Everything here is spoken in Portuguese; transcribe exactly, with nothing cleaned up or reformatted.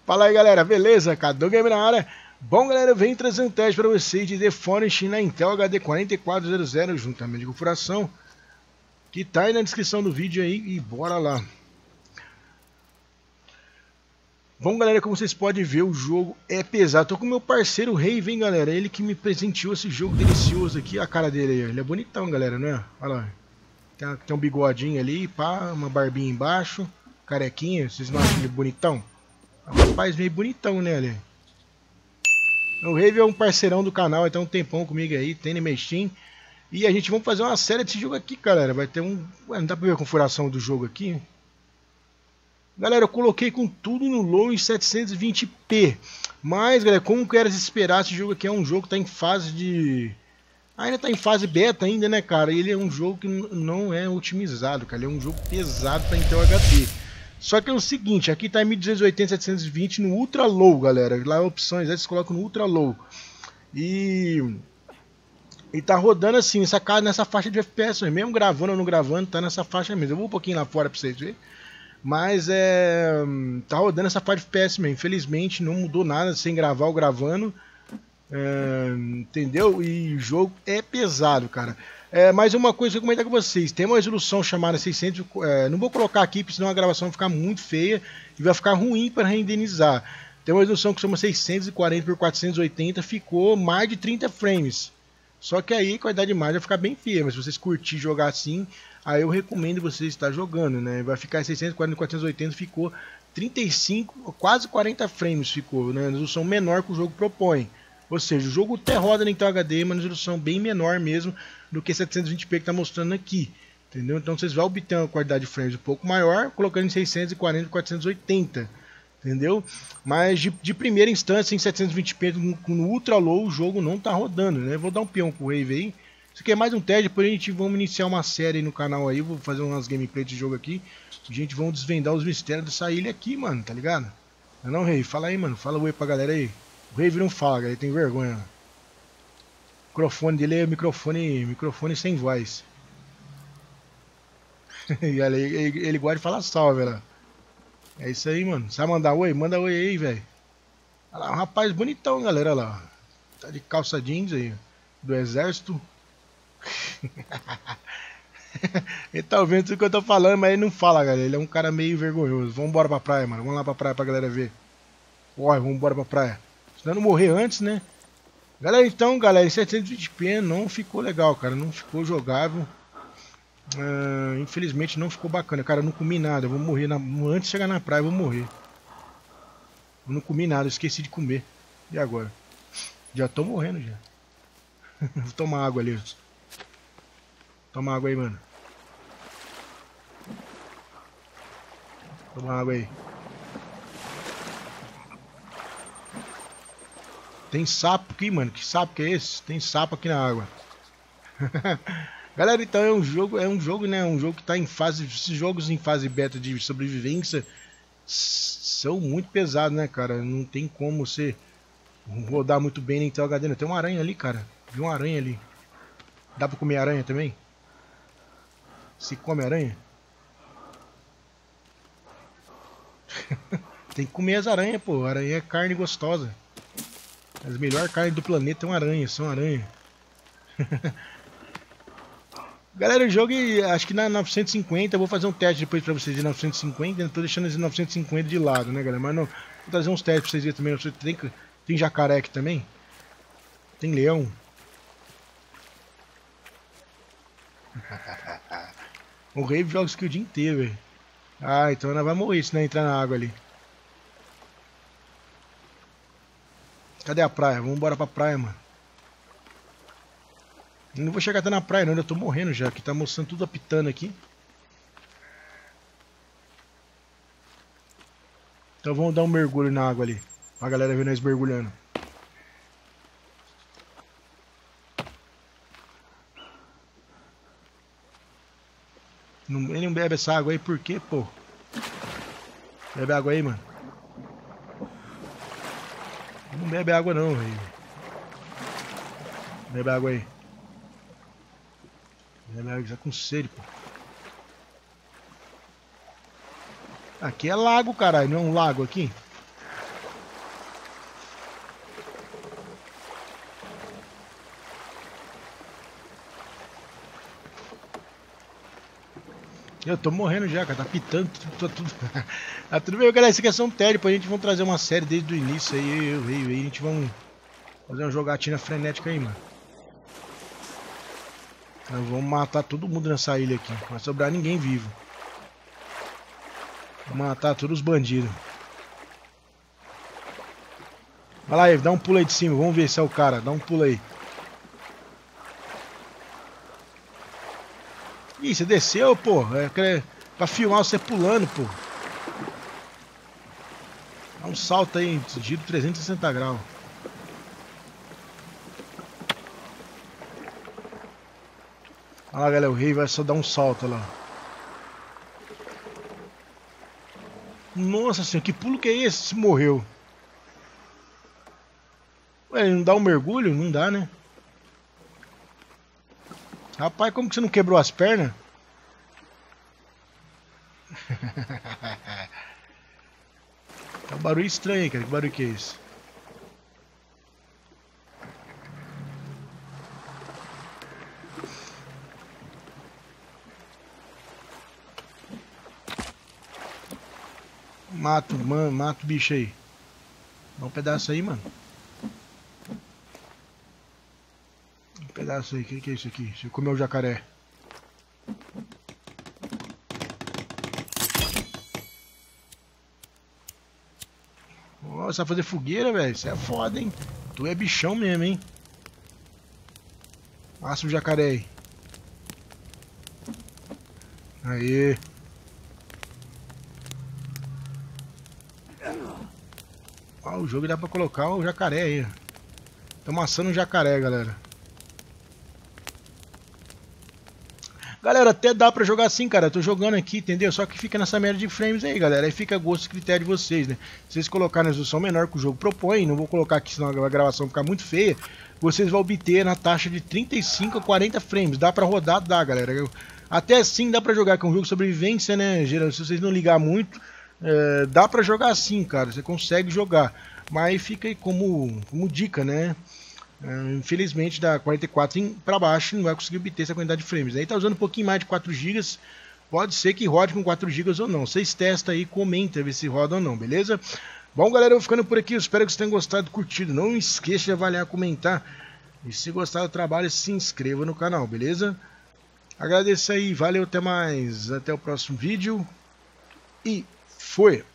Fala aí, galera, beleza? Cadu Game na área. Bom, galera, eu venho trazendo um teste para vocês de The Forest na Intel H D quatro quatro zero zero, juntamente de configuração, que tá aí na descrição do vídeo aí, e bora lá. Bom, galera, como vocês podem ver, o jogo é pesado. Tô com o meu parceiro Raven, galera, ele que me presenteou esse jogo delicioso aqui. A cara dele aí, ele é bonitão, galera, não é? Olha lá, tem, tem um bigodinho ali, pá, uma barbinha embaixo, carequinha, vocês não acham ele bonitão? É um rapaz meio bonitão, né, ali. O Raven é um parceirão do canal, então um tempão comigo aí, tem no Steam. E a gente vai fazer uma série desse jogo aqui, galera. Vai ter um... Ué, não dá pra ver a configuração do jogo aqui? Galera, eu coloquei com tudo no low em setecentos e vinte p. Mas, galera, como que era de esperar, esse jogo aqui é um jogo que tá em fase de... Ainda tá em fase beta ainda, né, cara? Ele é um jogo que não é otimizado, cara. Ele é um jogo pesado pra Intel H D. Só que é o seguinte, aqui tá em mil duzentos e oitenta, setecentos e vinte no Ultra Low, galera. Lá opções, aí vocês colocam no Ultra Low. E... E tá rodando assim, nessa, nessa faixa de F P S, mesmo gravando ou não gravando, tá nessa faixa mesmo. Eu vou um pouquinho lá fora pra vocês verem. Mas é... Tá rodando essa faixa de F P S mesmo. Infelizmente não mudou nada sem gravar ou gravando. É, entendeu? E o jogo é pesado, cara. É, mais uma coisa que eu vou comentar com vocês. Tem uma resolução chamada seiscentos... É, não vou colocar aqui, porque senão a gravação vai ficar muito feia e vai ficar ruim para renderizar. Tem uma resolução que chama seiscentos e quarenta por quatrocentos e oitenta. Ficou mais de trinta frames. Só que aí a qualidade de imagem vai ficar bem feia. Mas se vocês curtirem jogar assim, aí eu recomendo vocês estar jogando, né? Vai ficar seiscentos e quarenta por quatrocentos e oitenta. Ficou trinta e cinco, quase quarenta frames ficou, né? Resolução menor que o jogo propõe. Ou seja, o jogo até roda na Intel H D, mas resolução bem menor mesmo do que setecentos e vinte p que está mostrando aqui. Entendeu? Então vocês vão obter uma qualidade de frames um pouco maior, colocando em seiscentos e quarenta por quatrocentos e oitenta. Entendeu? Mas de, de primeira instância, em setecentos e vinte p no, no Ultra Low, o jogo não está rodando, né? Vou dar um peão com o Wave aí. Isso aqui é mais um teste, depois a gente vamos iniciar uma série no canal aí. Vou fazer umas gameplays de jogo aqui. A gente vai desvendar os mistérios dessa ilha aqui, mano, tá ligado? Não é não, Rei? Fala aí, mano. Fala oi pra galera aí. O Rave não fala, galera, ele tem vergonha. O microfone dele é microfone, microfone sem voz. E ele, ele, ele gosta de falar salve, velho. É isso aí, mano. Sabe mandar oi? Manda oi aí, velho. Olha lá, um rapaz bonitão, galera, olha lá. Tá de calça jeans aí, do exército. Ele tá ouvindo tudo que eu tô falando, mas ele não fala, galera. Ele é um cara meio vergonhoso. Vamos embora pra praia, mano. Vamos lá pra praia pra galera ver. Olha, vamos embora pra praia. Senão não morrer antes, né? Galera, então, galera, em setecentos e vinte p não ficou legal, cara. Não ficou jogável. Uh, infelizmente não ficou bacana. Cara, eu não comi nada. Eu vou morrer. Na... Antes de chegar na praia, eu vou morrer. Eu não comi nada. Eu esqueci de comer. E agora? Já tô morrendo, já. Vou tomar água ali. Toma água aí, mano. Toma água aí. Tem sapo aqui, mano. Que sapo que é esse? Tem sapo aqui na água. Galera, então é um jogo, é um jogo, né? Um jogo que tá em fase. Esses jogos em fase beta de sobrevivência são muito pesados, né, cara? Não tem como você rodar muito bem na Intel H D. Tem uma aranha ali, cara. Vi uma aranha ali. Dá pra comer aranha também? Se come aranha? Tem que comer as aranhas, pô. Aranha é carne gostosa. As melhores carnes do planeta são aranha, são aranha. Galera, o jogo, acho que na novecentos e cinquenta, eu vou fazer um teste depois pra vocês de novecentos e cinquenta. Eu tô deixando esse novecentos e cinquenta de lado, né, galera? Mas não, vou trazer uns testes pra vocês verem também. Tem, tem jacaré aqui também? Tem leão? O Rave joga isso aqui o dia inteiro, velho. Ah, então ela vai morrer se não entrar na água ali. Cadê a praia? Vamos embora pra praia, mano. Eu não vou chegar até na praia não, eu tô morrendo já, que tá mostrando tudo apitando aqui. Então vamos dar um mergulho na água ali, pra galera ver nós mergulhando. Não, ele não bebe essa água aí por quê, pô? Bebe água aí, mano. Não bebe água não, velho. Bebe água aí. Bebe água, já com sede, pô. Aqui é lago, caralho, não é um lago aqui? Eu tô morrendo já, cara. Tá pitando tudo. tudo. Tá tudo bem, galera. Isso aqui é só um teste. Depois a gente vai trazer uma série desde o início aí. Eu, eu, eu, aí a gente vai fazer uma jogatina frenética aí, mano. Nós vamos matar todo mundo nessa ilha aqui. Não vai sobrar ninguém vivo. Vamos matar todos os bandidos. Vai lá, Eve. Dá um pulo aí de cima. Vamos ver se é o cara. Dá um pulo aí. Ih, você desceu, pô. É pra filmar você pulando, pô. Dá um salto aí, giro trezentos e sessenta graus. Olha lá, galera, o rei vai só dar um salto lá. Nossa senhora, que pulo que é esse? Se morreu. Ué, ele não dá um mergulho? Não dá, né? Rapaz, como que você não quebrou as pernas? Tá um barulho estranho aí, cara. Que barulho que é esse? Mato, mano, mato o bicho aí. Dá um pedaço aí, mano. Um pedaço aí. O que, que é isso aqui? Você comeu o jacaré. Você vai fazer fogueira, velho? Isso é foda, hein? Tu é bichão mesmo, hein? Passa o jacaré aí. Aê. Ó, o jogo dá pra colocar o jacaré aí. Estamos assando um jacaré, galera. Galera, até dá pra jogar assim, cara. Eu tô jogando aqui, entendeu? Só que fica nessa merda de frames aí, galera. Aí fica a gosto e critério de vocês, né? Se vocês colocarem a resolução menor que o jogo propõe, não vou colocar aqui senão a gravação ficar muito feia, vocês vão obter na taxa de trinta e cinco a quarenta frames. Dá pra rodar? Dá, galera. Eu, até assim dá pra jogar, que é um jogo de sobrevivência, né? Geralmente, se vocês não ligar muito, é, dá pra jogar assim, cara. Você consegue jogar. Mas fica aí como, como dica, né? Uh, infelizmente da quarenta e quatro para baixo não vai conseguir obter essa quantidade de frames. Aí tá usando um pouquinho mais de quatro gigas. Pode ser que rode com quatro gigas ou não. Vocês testam aí, comenta ver se roda ou não, beleza? Bom, galera, eu vou ficando por aqui. Eu espero que vocês tenham gostado, curtido. Não esqueça de avaliar, comentar. E se gostar do trabalho, se inscreva no canal, beleza? Agradeço aí, valeu, até mais. Até o próximo vídeo. E foi!